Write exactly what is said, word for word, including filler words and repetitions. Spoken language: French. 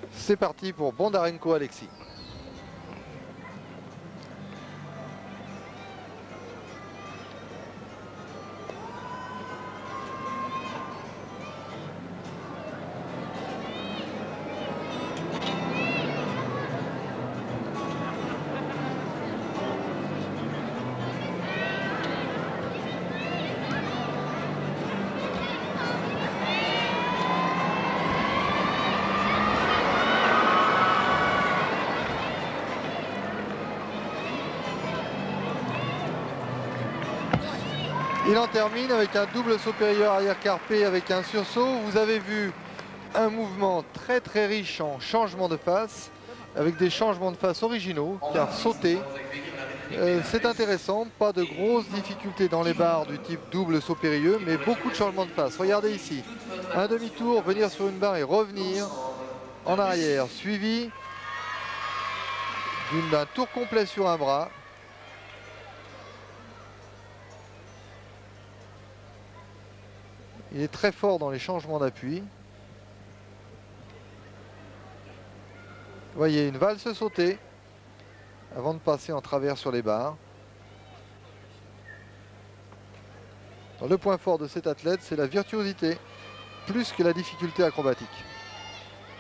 C'est parti pour Bondarenko Alexis. Il en termine avec un double saut périlleux arrière carpé avec un sursaut. Vous avez vu un mouvement très très riche en changements de face, avec des changements de face originaux, car sauter, euh, c'est intéressant. Pas de grosses difficultés dans les barres du type double saut périlleux, mais beaucoup de changements de face. Regardez ici, un demi-tour, venir sur une barre et revenir en arrière, suivi d'un tour complet sur un bras. Il est très fort dans les changements d'appui. Vous voyez, une valse sautée avant de passer en travers sur les barres. Le point fort de cet athlète, c'est la virtuosité, plus que la difficulté acrobatique.